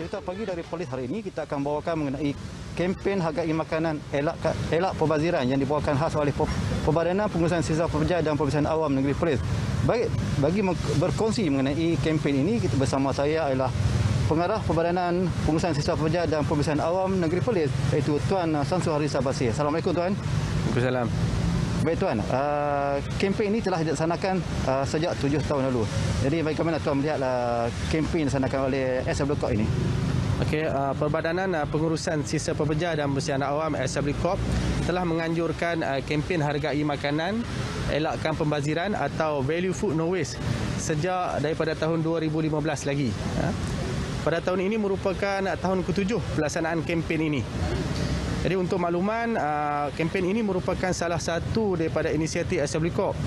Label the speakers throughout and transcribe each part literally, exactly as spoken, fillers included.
Speaker 1: Cerita pagi dari polis hari ini kita akan bawakan mengenai kempen hargai makanan elak elak pembaziran yang dibawakan khas oleh Perbadanan Pengurusan Sisa Pekerja dan Pembebasan Awam Negeri Perlis. Baik, bagi berkongsi mengenai kempen ini, kita bersama saya adalah Pengarah Perbadanan Pengurusan Sisa Pekerja dan Pembebasan Awam Negeri Perlis, iaitu Tuan Samsul Harisa Basir. Assalamualaikum Tuan.
Speaker 2: Waalaikumsalam.
Speaker 1: Baik Tuan, uh, kempen ini telah dilaksanakan uh, sejak tujuh tahun lalu. Jadi bagaimana Tuan melihat uh, kempen dilaksanakan oleh S W Corp ini?
Speaker 2: Okey, uh, Perbadanan uh, Pengurusan Sisa Pekerja dan Pembebasan Awam S W Corp telah menganjurkan uh, kempen hargai makanan, elakkan pembaziran atau Value Food No Waste sejak daripada tahun dua ribu lima belas lagi. Uh. Pada tahun ini merupakan uh, tahun ketujuh pelaksanaan kempen ini. Jadi untuk makluman, uh, kempen ini merupakan salah satu daripada inisiatif S W Corp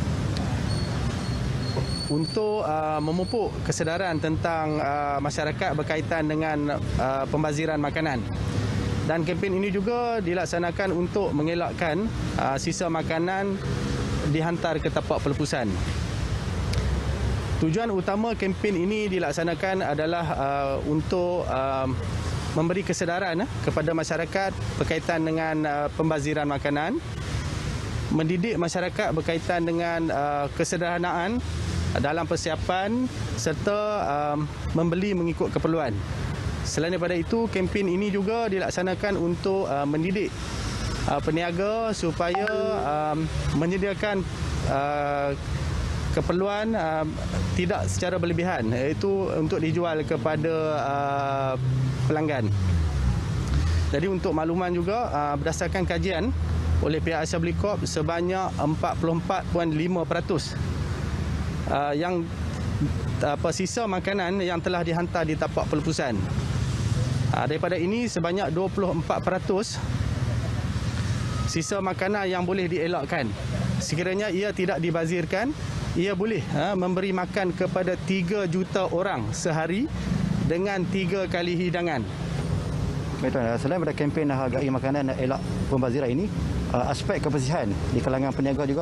Speaker 2: untuk uh, memupuk kesedaran tentang uh, masyarakat berkaitan dengan uh, pembaziran makanan. Dan kempen ini juga dilaksanakan untuk mengelakkan uh, sisa makanan dihantar ke tapak pelepusan. Tujuan utama kempen ini dilaksanakan adalah uh, untuk uh, memberi kesedaran eh, kepada masyarakat berkaitan dengan uh, pembaziran makanan, mendidik masyarakat berkaitan dengan uh, kesederhanaan dalam persiapan serta uh, membeli mengikut keperluan. Selain daripada itu, kempen ini juga dilaksanakan untuk uh, mendidik uh, peniaga supaya uh, menyediakan uh, keperluan uh, tidak secara berlebihan, iaitu untuk dijual kepada uh, pelanggan. Jadi untuk makluman juga, uh, berdasarkan kajian oleh pihak S W Corp, sebanyak empat puluh empat perpuluhan lima peratus uh, yang apa sisa makanan yang telah dihantar di tapak pelepusan. Uh, daripada ini sebanyak dua puluh empat peratus sisa makanan yang boleh dielakkan. Sekiranya ia tidak dibazirkan, ia boleh ha, memberi makan kepada tiga juta orang sehari dengan tiga kali hidangan.
Speaker 1: Baik Tuan, selain pada kempen hargai makanan elak pembaziran ini, aspek kebersihan di kalangan peniaga juga.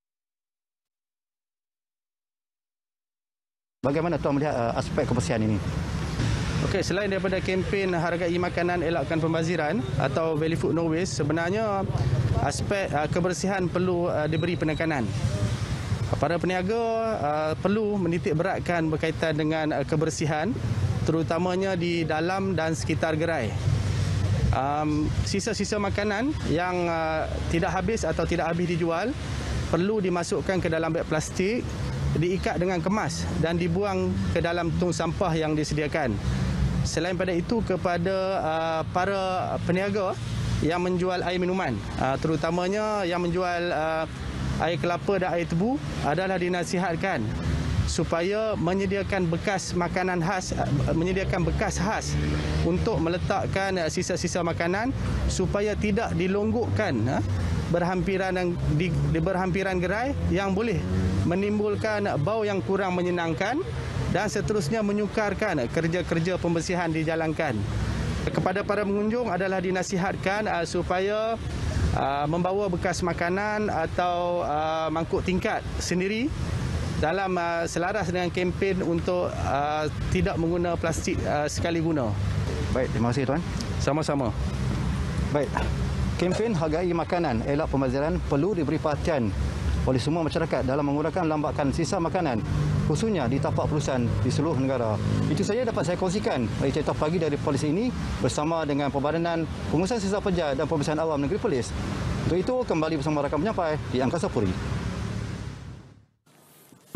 Speaker 1: Bagaimana Tuan melihat aspek kebersihan ini?
Speaker 2: Okey, selain daripada kempen hargai makanan elakkan pembaziran atau Value Food No Waste, sebenarnya aspek uh, kebersihan perlu uh, diberi penekanan. Para peniaga uh, perlu menitik beratkan berkaitan dengan uh, kebersihan, terutamanya di dalam dan sekitar gerai. Um, sisa-sisa makanan yang uh, tidak habis atau tidak habis dijual perlu dimasukkan ke dalam beg plastik, diikat dengan kemas dan dibuang ke dalam tong sampah yang disediakan. Selain pada itu, kepada uh, para peniaga yang menjual air minuman, uh, terutamanya yang menjual uh, air kelapa dan air tebu, adalah dinasihatkan supaya menyediakan bekas makanan khas, menyediakan bekas khas untuk meletakkan sisa-sisa makanan supaya tidak dilonggokkan berhampiran di, di berhampiran gerai yang boleh menimbulkan bau yang kurang menyenangkan dan seterusnya menyukarkan kerja-kerja pembersihan dijalankan. Kepada para pengunjung adalah dinasihatkan uh, supaya uh, membawa bekas makanan atau uh, mangkuk tingkat sendiri dalam uh, selaras dengan kempen untuk uh, tidak menggunakan plastik uh, sekali guna.
Speaker 1: Baik, terima kasih Tuan.
Speaker 2: Sama-sama.
Speaker 1: Baik, kempen hargai makanan elak pembaziran perlu diberi perhatian oleh semua masyarakat dalam mengurangkan lambakan sisa makanan, khususnya di tapak perusahaan di seluruh negara. Itu saja dapat saya kongsikan dari cerita pagi dari polis ini bersama dengan Perbadanan Pengurusan Sisa Pekerja dan Pembebasan Awam Negeri Perlis. Untuk itu, kembali bersama rakan penyampai di Angkasa Puri.